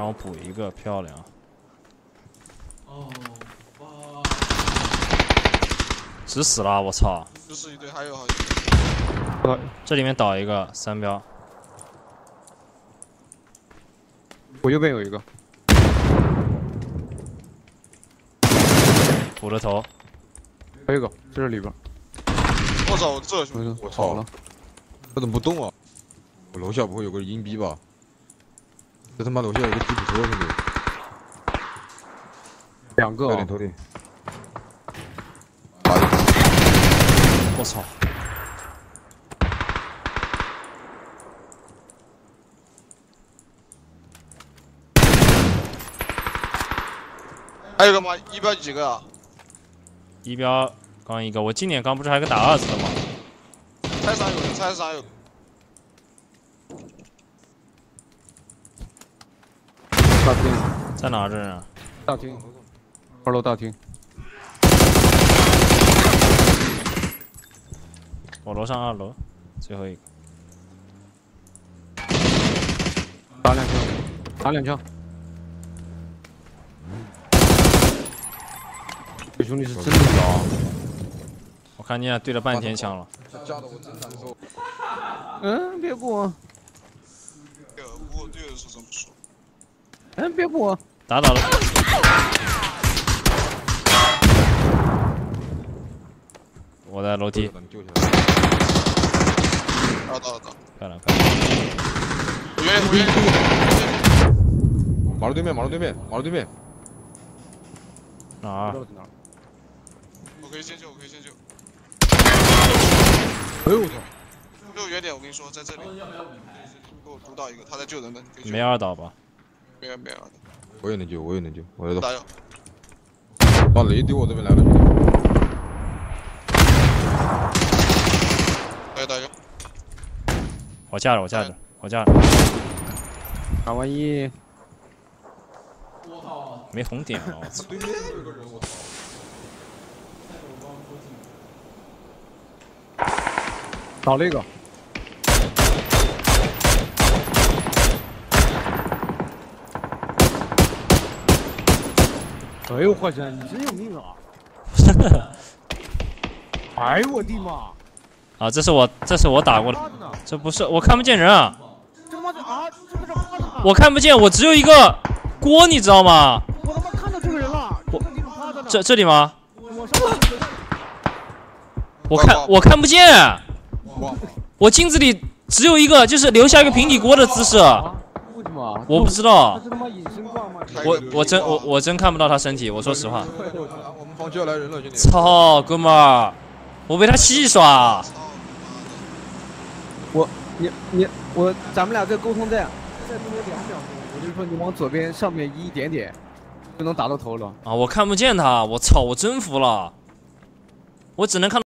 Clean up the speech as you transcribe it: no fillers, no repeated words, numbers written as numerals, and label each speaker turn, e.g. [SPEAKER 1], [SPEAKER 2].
[SPEAKER 1] 后补一个，漂亮。
[SPEAKER 2] 哦，
[SPEAKER 1] 直死了，我操！
[SPEAKER 2] 直死一堆，还有好几。
[SPEAKER 1] 这里面倒一个3标。
[SPEAKER 3] 我右边有一个。
[SPEAKER 1] 补了头。
[SPEAKER 3] 还有一个，在这里边。
[SPEAKER 2] 我操，我这
[SPEAKER 4] 我操了！我怎么不动啊？我楼下不会有个阴逼吧？这他妈楼下有个吉普车，兄弟。
[SPEAKER 3] 2个、
[SPEAKER 4] 头顶。
[SPEAKER 1] 我操！
[SPEAKER 2] 还有个吗？一标几个啊？
[SPEAKER 1] 一标刚一个，我今年刚不是还有个打20的吗？
[SPEAKER 2] 菜市场有人，菜市场有。
[SPEAKER 3] 大厅
[SPEAKER 1] 在哪这人啊？
[SPEAKER 3] 大厅，2楼大厅。
[SPEAKER 1] 我楼上2楼，最后一个。
[SPEAKER 3] 打2枪，打2枪。这兄弟是真的屌！
[SPEAKER 1] 我看见对了半天枪了。
[SPEAKER 4] 架的我真难受。
[SPEAKER 3] 别补。
[SPEAKER 2] 我队友是这么说。
[SPEAKER 3] 别补。
[SPEAKER 1] 打倒了。我在楼梯。
[SPEAKER 2] 到。
[SPEAKER 1] 漂亮。
[SPEAKER 4] 马路对面。
[SPEAKER 1] 哪儿？
[SPEAKER 2] 我可以先救。
[SPEAKER 4] 哎呦我操！
[SPEAKER 2] 就远点，我跟你说，在这里。给我毒到一个，他在救人的。
[SPEAKER 1] 没2倒吧？
[SPEAKER 2] 没有。
[SPEAKER 4] 我也能救，我来
[SPEAKER 2] 打药。
[SPEAKER 4] 把雷丢我这边来了。
[SPEAKER 2] 打药。
[SPEAKER 1] 我架着。
[SPEAKER 3] 打完1。
[SPEAKER 1] 没红点了，我操！
[SPEAKER 4] 对面有个人，我操！
[SPEAKER 3] 倒了一个。哎呦，华山，你真有命啊！哎呦我的妈！
[SPEAKER 1] 啊，这是我打过的，这不是我看不见人啊！
[SPEAKER 3] 这妈的啊！这不是趴着呢？
[SPEAKER 1] 我看不见，我只有一个锅，你知道吗？
[SPEAKER 3] 我他妈看到这个人了，
[SPEAKER 1] 这里吗？
[SPEAKER 3] 我
[SPEAKER 1] 我看不见，我镜子里只有一个，就是留下一个平底锅的姿势。
[SPEAKER 3] 为什么？
[SPEAKER 1] 我不知道。
[SPEAKER 3] 他是他妈隐身挂吗？
[SPEAKER 1] 我真看不到他身体，我说实话。
[SPEAKER 4] 我们房区要来人了，兄弟！
[SPEAKER 1] 操，哥们儿，我被他戏耍。
[SPEAKER 3] 咱们俩这沟通再多2秒钟，我就说你往左边上面移一点点，就能打到头了。
[SPEAKER 1] 啊，我看不见他，我操，我真服了，我只能看。